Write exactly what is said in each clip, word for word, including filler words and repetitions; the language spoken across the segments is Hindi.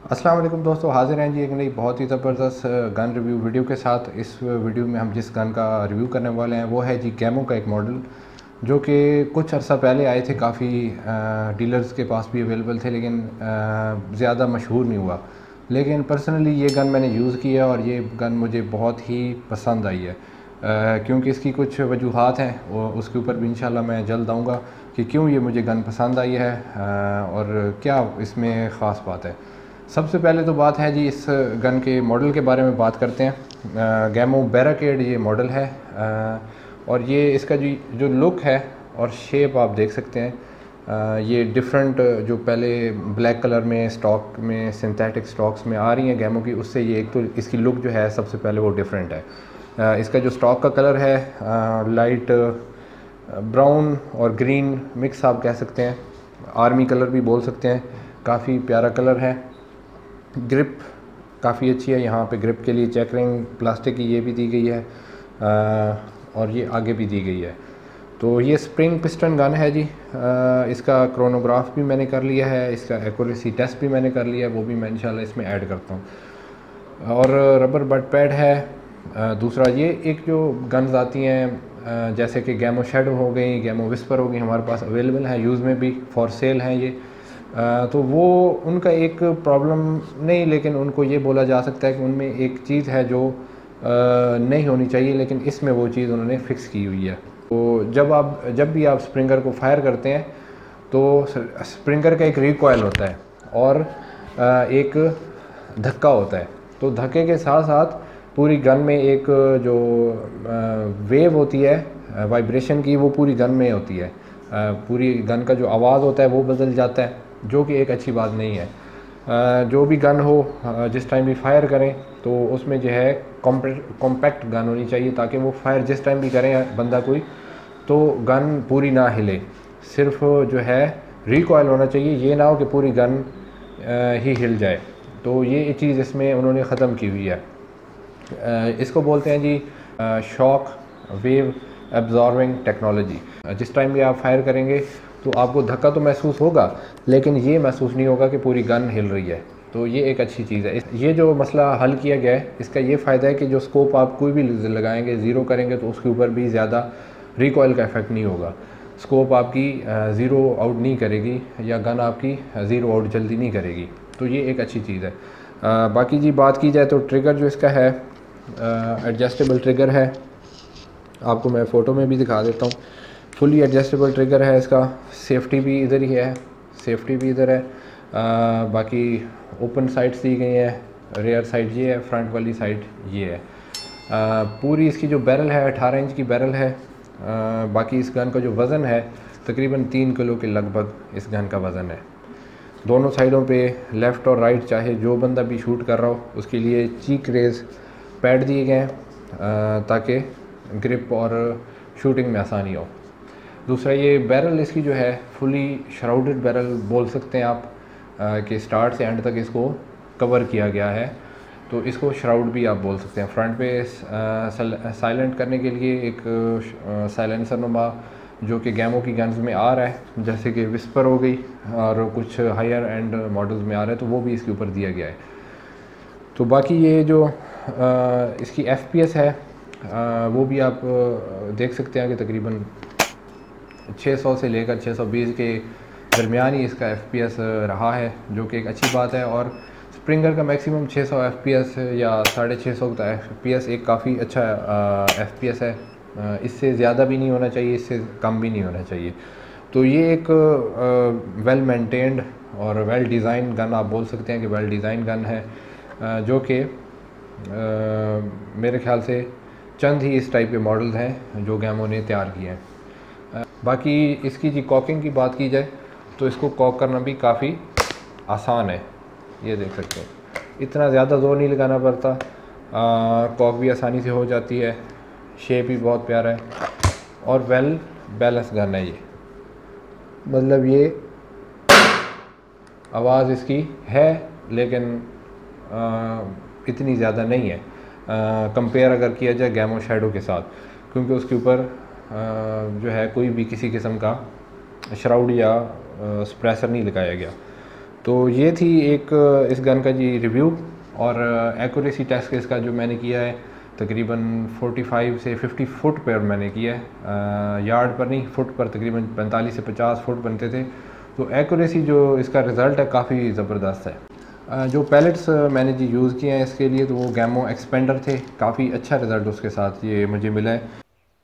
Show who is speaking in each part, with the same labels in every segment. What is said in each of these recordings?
Speaker 1: अस्सलाम वालेकुम दोस्तों, हाज़िर हैं जी एक नई बहुत ही ज़बरदस्त गन रिव्यू वीडियो के साथ। इस वीडियो में हम जिस गन का रिव्यू करने वाले हैं वो है जी गैमो का एक मॉडल जो कि कुछ अर्सा पहले आए थे। काफ़ी डीलर्स के पास भी अवेलेबल थे लेकिन ज़्यादा मशहूर नहीं हुआ। लेकिन पर्सनली ये गन मैंने यूज़ की है और ये गन मुझे बहुत ही पसंद आई है, uh, क्योंकि इसकी कुछ वजूहात हैं और उसके ऊपर भी इंशाल्लाह मैं जल्द आऊँगा कि क्यों ये मुझे गन पसंद आई है uh, और क्या इसमें ख़ास बात है। सबसे पहले तो बात है जी इस गन के मॉडल के बारे में बात करते हैं। गैमो बैरिकेड ये मॉडल है आ, और ये इसका जी जो लुक है और शेप आप देख सकते हैं। आ, ये डिफरेंट जो पहले ब्लैक कलर में स्टॉक में सिंथेटिक स्टॉक्स में आ रही हैं गैमो की, उससे ये एक तो इसकी लुक जो है सबसे पहले वो डिफरेंट है। आ, इसका जो स्टॉक का कलर है आ, लाइट ब्राउन और ग्रीन मिक्स आप कह सकते हैं, आर्मी कलर भी बोल सकते हैं। काफ़ी प्यारा कलर है। ग्रिप काफ़ी अच्छी है, यहाँ पे ग्रिप के लिए चेकरिंग प्लास्टिक की ये भी दी गई है आ, और ये आगे भी दी गई है। तो ये स्प्रिंग पिस्टन गन है जी। आ, इसका क्रोनोग्राफ भी मैंने कर लिया है, इसका एक्यूरेसी टेस्ट भी मैंने कर लिया है, वो भी मैं इंशाल्लाह इसमें ऐड करता हूँ। और रबर बट पैड है। आ, दूसरा ये एक जो गन्स आती हैं जैसे कि गैमो शेडो हो गई, गैमो विस्पर हो गई, हमारे पास अवेलेबल है, यूज़ में भी फॉर सेल हैं ये। आ, तो वो उनका एक प्रॉब्लम नहीं, लेकिन उनको ये बोला जा सकता है कि उनमें एक चीज़ है जो आ, नहीं होनी चाहिए, लेकिन इसमें वो चीज़ उन्होंने फ़िक्स की हुई है। तो जब आप जब भी आप स्प्रिंगर को फायर करते हैं तो स्प्रिंगर का एक रिकॉयल होता है और आ, एक धक्का होता है। तो धक्के के साथ साथ पूरी गन में एक जो आ, वेव होती है वाइब्रेशन की, वो पूरी गन में होती है। आ, पूरी गन का जो आवाज़ होता है वो बदल जाता है, जो कि एक अच्छी बात नहीं है। आ, जो भी गन हो जिस टाइम भी फायर करें तो उसमें जो है कॉम्पैक्ट गन होनी चाहिए, ताकि वो फायर जिस टाइम भी करें बंदा कोई तो गन पूरी ना हिले, सिर्फ जो है रिकॉयल होना चाहिए। ये ना हो कि पूरी गन ही हिल जाए। तो ये चीज़ इसमें उन्होंने ख़त्म की हुई है। आ, इसको बोलते हैं जी शॉक वेव एब्जॉर्बिंग टेक्नोलॉजी। जिस टाइम भी आप फायर करेंगे तो आपको धक्का तो महसूस होगा, लेकिन ये महसूस नहीं होगा कि पूरी गन हिल रही है। तो ये एक अच्छी चीज़ है। ये जो मसला हल किया गया है, इसका ये फ़ायदा है कि जो स्कोप आप कोई भी लगाएंगे, ज़ीरो करेंगे तो उसके ऊपर भी ज़्यादा रिकॉयल का इफेक्ट नहीं होगा। स्कोप आपकी ज़ीरो आउट नहीं करेगी या गन आपकी ज़ीरो आउट जल्दी नहीं करेगी। तो ये एक अच्छी चीज़ है। आ, बाकी जी बात की जाए तो ट्रिगर जो इसका है एडजस्टेबल ट्रिगर है। आपको मैं फ़ोटो में भी दिखा देता हूँ। फुली एडजस्टेबल ट्रिगर है इसका। सेफ्टी भी इधर ही है, सेफ्टी भी इधर है। आ, बाकी ओपन साइड्स दी गई हैं, रेयर साइड ये है, फ्रंट वाली साइड ये है। आ, पूरी इसकी जो बैरल है अठारह इंच की बैरल है। आ, बाकी इस गन का जो वज़न है तकरीबन तीन किलो के लगभग इस गन का वज़न है। दोनों साइडों पे लेफ़्ट और राइट चाहे जो बंदा भी शूट कर रहा हो उसके लिए चीक रेज पैड दिए गए हैं ताकि ग्रिप और शूटिंग में आसानी हो। दूसरा ये बैरल इसकी जो है फुली श्राउडेड बैरल बोल सकते हैं आप, कि स्टार्ट से एंड तक इसको कवर किया गया है, तो इसको श्राउड भी आप बोल सकते हैं। फ्रंट पे साइलेंट करने के लिए एक साइलेंसर नुमा जो कि गैमो की गन्स में आ रहा है, जैसे कि विस्पर हो गई और कुछ हायर एंड मॉडल्स में आ रहा है, तो वो भी इसके ऊपर दिया गया है। तो बाकी ये जो आ, इसकी एफ पी एस है आ, वो भी आप देख सकते हैं कि तकरीबन छह सौ से लेकर छह सौ बीस के दरमियान ही इसका एफ पी एस रहा है, जो कि एक अच्छी बात है। और स्प्रिंगर का मैक्सिमम छह सौ एफ पी एस या साढ़े छः सौ का एफ पी एस एक काफ़ी अच्छा एफ पी एस है। आ, इससे ज़्यादा भी नहीं होना चाहिए, इससे कम भी नहीं होना चाहिए। तो ये एक वेल मेंटेन्ड और वेल डिज़ाइन गन आप बोल सकते हैं कि वेल डिज़ाइन गन है, आ, जो कि मेरे ख्याल से चंद ही इस टाइप के मॉडल्स हैं जो गैमो ने तैयार किए हैं। बाकी इसकी जी कॉकिंग की बात की जाए तो इसको कॉक करना भी काफ़ी आसान है। ये देख सकते हैं, इतना ज़्यादा जोर नहीं लगाना पड़ता, कॉक भी आसानी से हो जाती है। शेप भी बहुत प्यारा है और वेल बैलेंस गन है ये। मतलब ये आवाज़ इसकी है लेकिन आ, इतनी ज़्यादा नहीं है कंपेयर अगर किया जाए गैमो शेडो के साथ, क्योंकि उसके ऊपर जो है कोई भी किसी किस्म का श्राउड या स्प्रेसर नहीं लगाया गया। तो ये थी एक इस गन का जी रिव्यू और एक्यूरेसी टेस्ट इसका जो मैंने किया है तकरीबन पैंतालीस से पचास फुट पर मैंने किया है, यार्ड पर नहीं, फुट पर तकरीबन पैंतालीस से पचास फुट बनते थे। तो एक्यूरेसी जो इसका रिज़ल्ट है काफ़ी ज़बरदस्त है। जो पैलेट्स मैंने जी यूज़ किए हैं इसके लिए तो वो गैमो एक्सपेंडर थे, काफ़ी अच्छा रिज़ल्ट उसके साथ ये मुझे मिला है।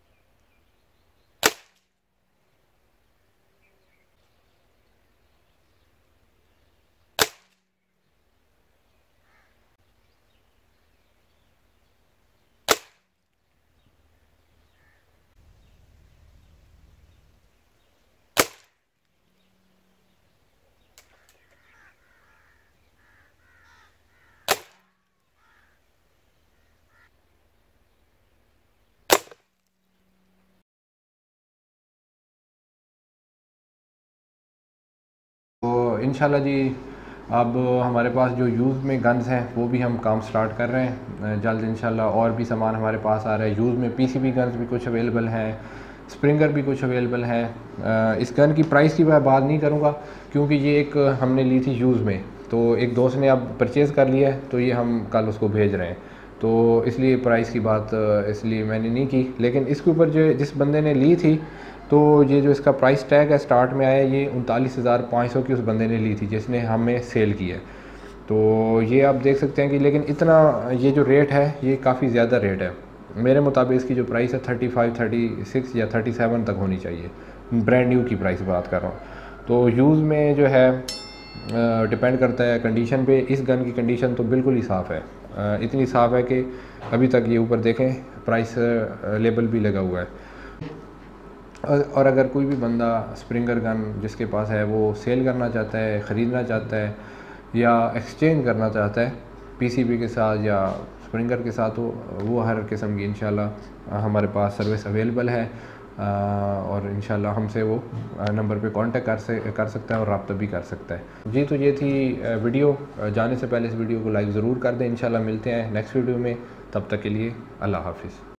Speaker 1: तो इंशाल्लाह जी अब हमारे पास जो यूज़ में गन्स हैं वो भी हम काम स्टार्ट कर रहे हैं जल्द इंशाल्लाह। और भी सामान हमारे पास आ रहा है यूज़ में, पीसीबी गन्स भी कुछ अवेलेबल हैं, स्प्रिंगर भी कुछ अवेलेबल हैं। इस गन की प्राइस की मैं बात नहीं करूँगा क्योंकि ये एक हमने ली थी यूज़ में, तो एक दोस्त ने अब परचेज़ कर लिया है तो ये हम कल उसको भेज रहे हैं, तो इसलिए प्राइस की बात इसलिए मैंने नहीं की। लेकिन इसके ऊपर जो जिस बंदे ने ली थी तो ये जो इसका प्राइस टैग है स्टार्ट में आया, ये उनतालीस हज़ार पाँच सौ की उस बंदे ने ली थी जिसने हमें सेल की है। तो ये आप देख सकते हैं कि लेकिन इतना ये जो रेट है ये काफ़ी ज़्यादा रेट है। मेरे मुताबिक इसकी जो प्राइस है थर्टी फाइव थर्टी सिक्स या थर्टी सेवन तक होनी चाहिए, ब्रांड न्यू की प्राइस बात कर रहा हूँ। तो यूज़ में जो है डिपेंड करता है कंडीशन पे। इस गन की कंडीशन तो बिल्कुल ही साफ़ है, इतनी साफ़ है कि अभी तक ये ऊपर देखें प्राइस लेबल भी लगा हुआ है। और अगर कोई भी बंदा स्प्रिंगर गन जिसके पास है वो सेल करना चाहता है, ख़रीदना चाहता है या एक्सचेंज करना चाहता है पीसीबी के साथ या स्प्रिंगर के साथ, हो वो हर किस्म की इंशाल्लाह हमारे पास सर्विस अवेलेबल है। और इंशाल्लाह हमसे वो नंबर पे कांटेक्ट कर से कर सकता है और रब्ता भी कर सकता है जी। तो ये थी वीडियो, जाने से पहले इस वीडियो को लाइक ज़रूर कर दें। इंशाल्लाह मिलते हैं नेक्स्ट वीडियो में, तब तक के लिए अल्लाह हाफ़िज़।